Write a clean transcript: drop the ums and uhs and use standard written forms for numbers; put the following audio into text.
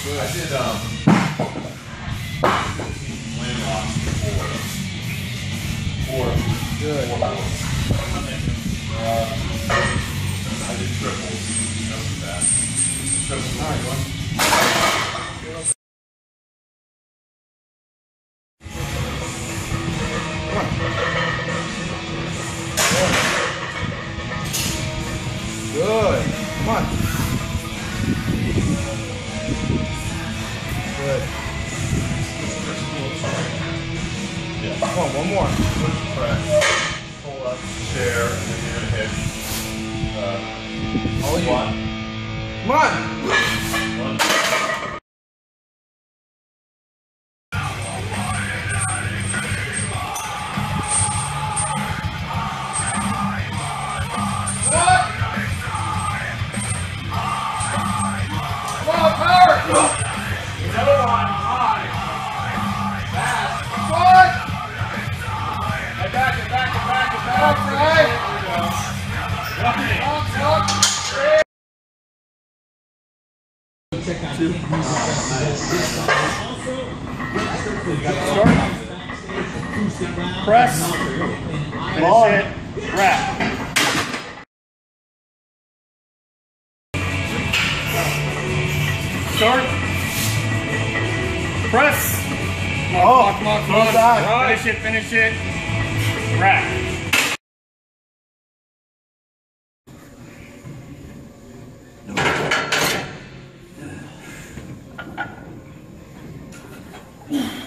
Good. I did 15 land locks before. Good. I did triples. That was bad. Triples. All right, one. Good. Come on. Good. Yeah. Come on, one more. Push, press, pull up, chair, and then you're gonna hit All you. one. Come on. One. Press, finish it, wrap. Start, press, come on, finish it, wrap. Yeah.